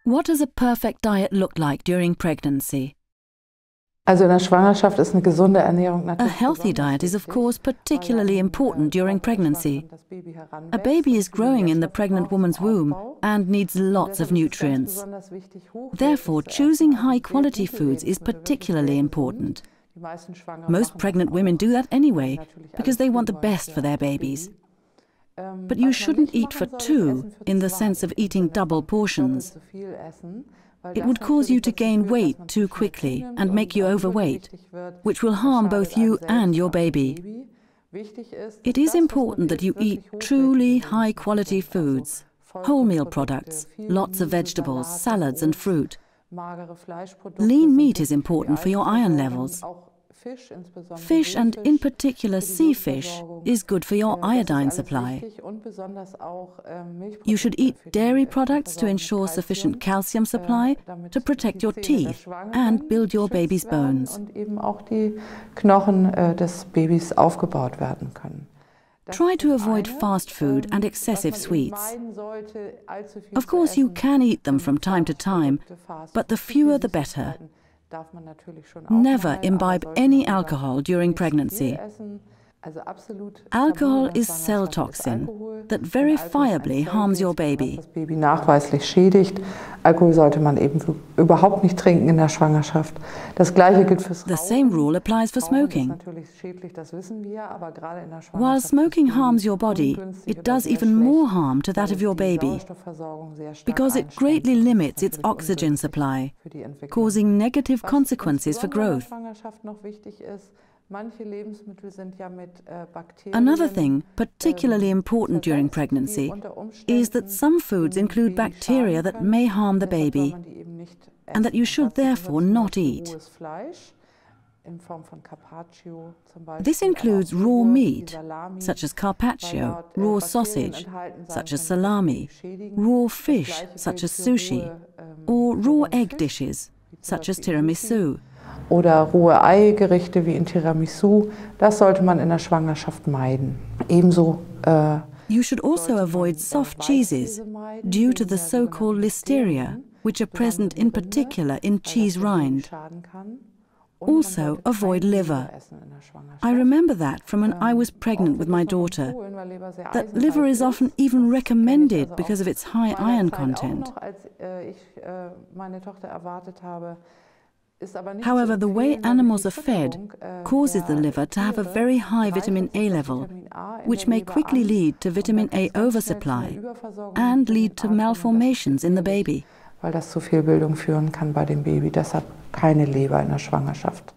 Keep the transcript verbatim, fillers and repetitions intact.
What does a perfect diet look like during pregnancy? Also in der Schwangerschaft ist eine gesunde Ernährung A natürlich healthy diet is of course particularly important during pregnancy. A baby is growing in the pregnant woman's womb and needs lots of nutrients. Therefore, choosing high-quality foods is particularly important. Most pregnant women do that anyway, because they want the best for their babies. But you shouldn't eat for two, in the sense of eating double portions. It would cause you to gain weight too quickly and make you overweight, which will harm both you and your baby. It is important that you eat truly high-quality foods, wholemeal products, lots of vegetables, salads and fruit. Lean meat is important for your iron levels. Fish, and in particular sea fish, is good for your iodine supply. You should eat dairy products to ensure sufficient calcium supply to protect your teeth and build your baby's bones. Try to avoid fast food and excessive sweets. Of course, you can eat them from time to time, but the fewer the better. Never imbibe any alcohol during pregnancy. Alcohol is cell toxin that verifiably harms your baby. Das Baby nachweislich schädigt. Alkohol sollte man eben überhaupt nicht trinken in der Schwangerschaft. Das Gleiche gilt fürs Rauchen. The same rule applies for smoking. While smoking harms your body, it does even more harm to that of your baby, because it greatly limits its oxygen supply, causing negative consequences for growth. Another thing particularly important during pregnancy is that some foods include bacteria that may harm the baby, and that you should therefore not eat. This includes raw meat, such as carpaccio, raw sausage, such as salami, raw fish, such as sushi, or raw egg dishes, such as tiramisu. Oder rohe Eigerichte wie in Tiramisu, das sollte man in der Schwangerschaft meiden. Ebenso äh, You should also avoid soft cheeses due to the so-called listeria, which are present in particular in cheese rind. Also, avoid liver. I remember that from when I was pregnant with my daughter, that liver is often even recommended because of its high iron content. However, the way animals are fed causes the liver to have a very high vitamin A level, which may quickly lead to vitamin A oversupply and lead to malformations in the baby. Weil das zu Fehlbildung führen kann bei dem Baby. Deshalb keine Leber in der Schwangerschaft.